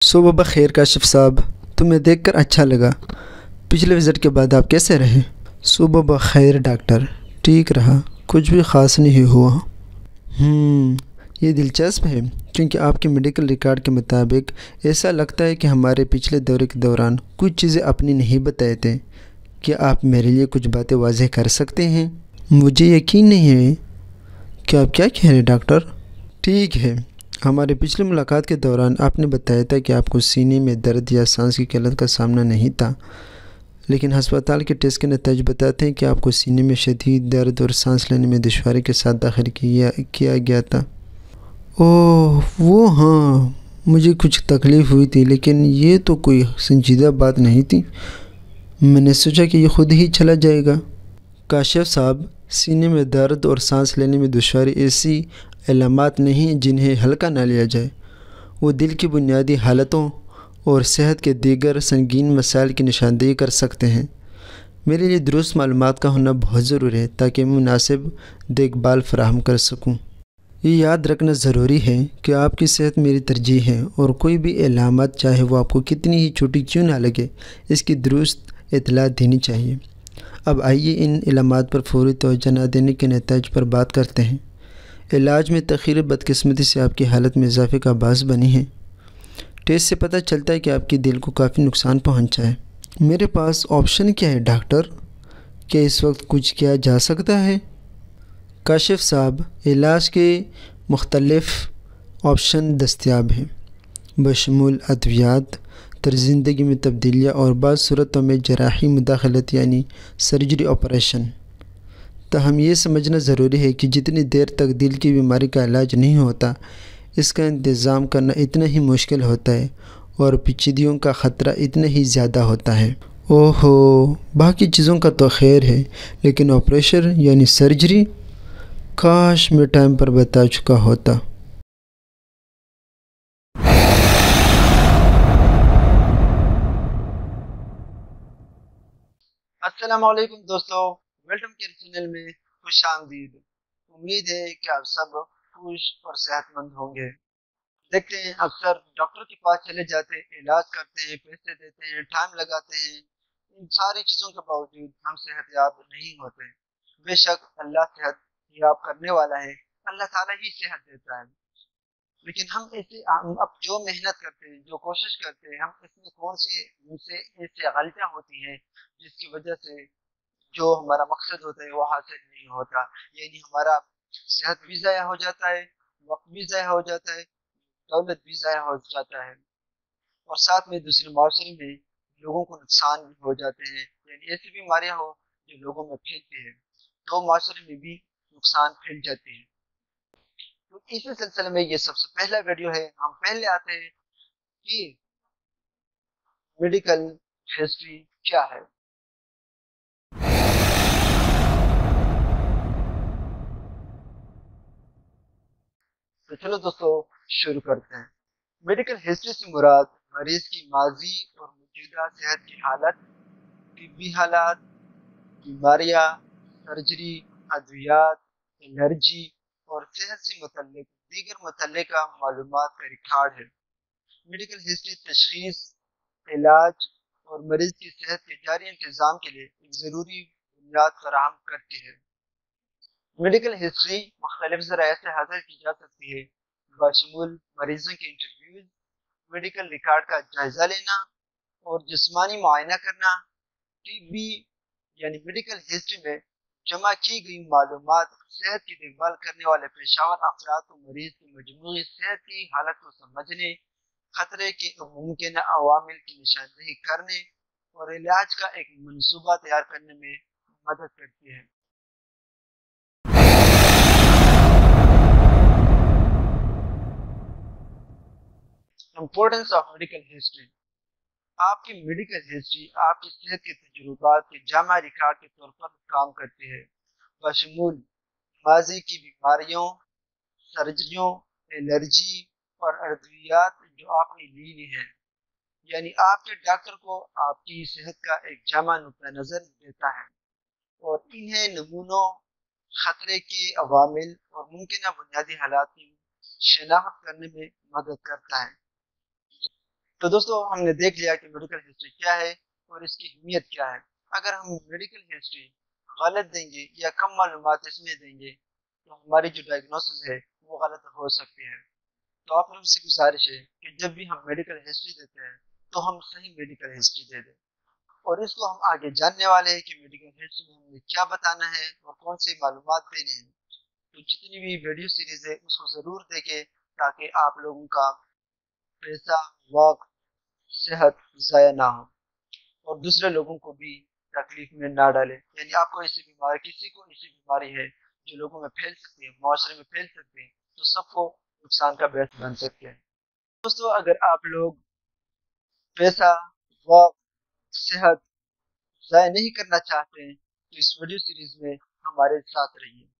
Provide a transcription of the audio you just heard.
صبح بخیر کاشف صاحب، تمہیں دیکھ کر اچھا لگا۔ پچھلے وزٹ کے بعد آپ کیسے رہے؟ صبح بخیر ڈاکٹر، ٹھیک رہا، کچھ بھی خاص نہیں ہوا۔ یہ دلچسپ ہے کیونکہ آپ کے میڈیکل ریکارڈ کے مطابق ایسا لگتا ہے کہ ہمارے پچھلے دورے کے دوران کچھ چیزیں اپنی نہیں بتائے تھے۔ کیا آپ میرے لیے کچھ باتیں واضح کر سکتے ہیں؟ مجھے یقین نہیں ہے کہ آپ کیا کہہ رہے ہیں ڈاکٹر۔ ٹھیک ہے، ہمارے پچھلی ملاقات کے دوران آپ نے بتایا تھا کہ آپ کو سینے میں درد یا سانس کی قلت کا سامنا نہیں تھا، لیکن ہسپتال کے ٹیسٹ کے نتائج بتاتے ہیں کہ آپ کو سینے میں شدید درد اور سانس لینے میں دشواری کے ساتھ داخل کیا گیا تھا۔ اوہ وہ ہاں، مجھے کچھ تکلیف ہوئی تھی، لیکن یہ تو کوئی سنجیدہ بات نہیں تھی۔ میں نے سوچا کہ یہ خود ہی چلا جائے گا۔ کاشف صاحب، سینے میں درد اور سانس لینے میں دشواری ایسی علامات نہیں جنہیں ہلکا نہ لیا جائے۔ وہ دل کی بنیادی حالتوں اور صحت کے دیگر سنگین مسائل کی نشاندہی کر سکتے ہیں۔ میرے لیے درست معلومات کا ہونا بہت ضروری ہے تاکہ میں مناسب دیکھ بھال فراہم کر سکوں۔ یہ یاد رکھنا ضروری ہے کہ آپ کی صحت میری ترجیح ہے، اور کوئی بھی علامات چاہے وہ آپ کو کتنی ہی چھوٹی کیوں نہ لگے، اس کی درست اطلاع دینی چاہیے۔ اب آئیے ان علامات پر فوری توجہ نہ دینے کے نتائج پر بات کرتے ہیں۔ علاج میں تاخیر بدقسمتی سے آپ کی حالت میں اضافے کا باعث بنی ہے۔ ٹیسٹ سے پتہ چلتا ہے کہ آپ کے دل کو کافی نقصان پہنچا ہے۔ میرے پاس آپشن کیا ہے ڈاکٹر؟ کیا اس وقت کچھ کیا جا سکتا ہے؟ کاشف صاحب، علاج کے مختلف آپشن دستیاب ہیں، بشمول ادویات، طرز زندگی میں تبدیلیاں اور بعض صورتوں میں جراحی مداخلت یعنی سرجری آپریشن۔ تاہم یہ سمجھنا ضروری ہے کہ جتنی دیر تک دل کی بیماری کا علاج نہیں ہوتا، اس کا انتظام کرنا اتنا ہی مشکل ہوتا ہے اور پیچیدگیوں کا خطرہ اتنا ہی زیادہ ہوتا ہے۔ اوہو، باقی چیزوں کا تو خیر ہے، لیکن آپریشن یعنی سرجری، کاش میں ٹائم پر بتا چکا ہوتا۔ السلام علیکم دوستو، ویلکم کیئر چینل میں خوش آمدید۔ امید ہے کہ آپ سب خوش اور صحت مند ہوں گے۔ دیکھتے ہیں اکثر ڈاکٹر کے پاس چلے جاتے ہیں، علاج کرتے ہیں، پیسے دیتے ہیں، ٹائم لگاتے ہیں، ان ساری چیزوں کے باوجود ہم صحت یاب نہیں ہوتے۔ بے شک اللہ صحت یاب کرنے والا ہے، اللہ تعالیٰ ہی صحت دیتا ہے، لیکن ہم اب جو محنت کرتے ہیں، جو کوشش کرتے ہیں، ہم اس میں کون سی ایسی غلطیاں ہوتی ہیں جس کی وجہ سے جو ہمارا مقصد ہوتا ہے وہ حاصل نہیں ہوتا، یعنی ہمارا صحت بھی ضائع ہو جاتا ہے، وقت بھی ضائع ہو جاتا ہے، دولت بھی ضائع ہو جاتا ہے، اور ساتھ میں دوسرے معاشرے میں لوگوں کو نقصان بھی ہو جاتے ہیں، یعنی ایسی بیماریاں ہو جو لوگوں میں پھیلتی ہے تو معاشرے میں بھی نقصان پھیل جاتے ہیں۔ تو اسی سلسلے میں یہ سب سے پہلا ویڈیو ہے۔ ہم پہلے آتے ہیں کہ میڈیکل ہسٹری کیا ہے۔ تو چلو دوستو شروع کرتے ہیں۔ میڈیکل ہسٹری سے مراد مریض کی ماضی اور موجودہ صحت کی حالت، طبی حالات، بیماریاں، سرجری، ادویات، الرجی اور صحت سے متعلق دیگر متعلقہ معلومات کا ریکارڈ ہے۔ میڈیکل ہسٹری تشخیص، علاج اور مریض کی صحت کے جاری انتظام کے لیے ایک ضروری بنیاد فراہم کرتی ہے۔ میڈیکل ہسٹری مختلف ذرائع سے حاصل کی جا سکتی ہے، بشمول مریضوں کے انٹرویوز، میڈیکل ریکارڈ کا جائزہ لینا اور جسمانی معائنہ کرنا۔ طبی یعنی میڈیکل ہسٹری میں جمع کی گئی معلومات صحت کی دیکھ بھال کرنے والے پیشہ ور افراد کو مریض کی مجموعی صحت کی حالت کو سمجھنے، خطرے کے ممکنہ عوامل کی نشاندہی کرنے اور علاج کا ایک منصوبہ تیار کرنے میں مدد کرتی ہے۔ Importance of medical history. آپ کی میڈیکل ہسٹری آپ کی صحت کے تجربات کے جامع ریکارڈ کے طور پر کام کرتی ہے، بشمول ماضی کی بیماریوں، سرجریوں، الرجی اور ادویات جو آپ نے لی ہیں، یعنی آپ کے ڈاکٹر کو آپ کی صحت کا ایک جامع نقطہ نظر دیتا ہے اور انہیں نمونوں، خطرے کے عوامل اور ممکنہ بنیادی حالات کی شناخت کرنے میں مدد کرتا ہے۔ تو دوستوں ہم نے دیکھ لیا کہ میڈیکل ہسٹری کیا ہے اور اس کی اہمیت کیا ہے۔ اگر ہم میڈیکل ہسٹری غلط دیں گے یا کم معلومات اس میں دیں گے تو ہماری جو ڈائگنوسس ہے وہ غلط ہو سکتی ہے۔ تو آپ لوگوں سے گزارش ہے کہ جب بھی ہم میڈیکل ہسٹری دیتے ہیں تو ہم صحیح میڈیکل ہسٹری دے دیں، اور اس کو ہم آگے جاننے والے ہیں کہ میڈیکل ہسٹری میں ہمیں کیا بتانا ہے اور کون سی معلومات دینے ہیں۔ تو جتنی بھی ویڈیو سیریز ہے اس کو ضرور دیکھیں تاکہ آپ لوگوں کا پیسہ، وقت، صحت ضائع نہ ہو، اور دوسرے لوگوں کو بھی تکلیف میں نہ ڈالے۔ یعنی آپ کو ایسی بیماری، کسی کو ایسی بیماری ہے جو لوگوں میں پھیل سکتی ہے، معاشرے میں پھیل سکتی ہے، تو سب کو نقصان کا باعث بن سکتے ہیں۔ دوستو اگر آپ لوگ پیسہ، وقت، صحت ضائع نہیں کرنا چاہتے ہیں تو اس ویڈیو سیریز میں ہمارے ساتھ رہیے۔